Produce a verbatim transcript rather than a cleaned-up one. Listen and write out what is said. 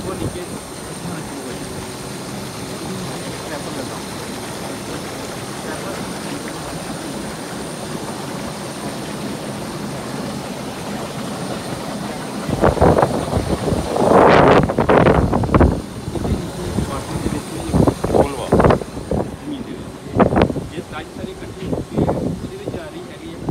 वो नीचे आना शुरू हो जाएगा। स्क्रैपर लगाओ, स्क्रैपर ये सारी सारी इकट्ठी होकर आ रही है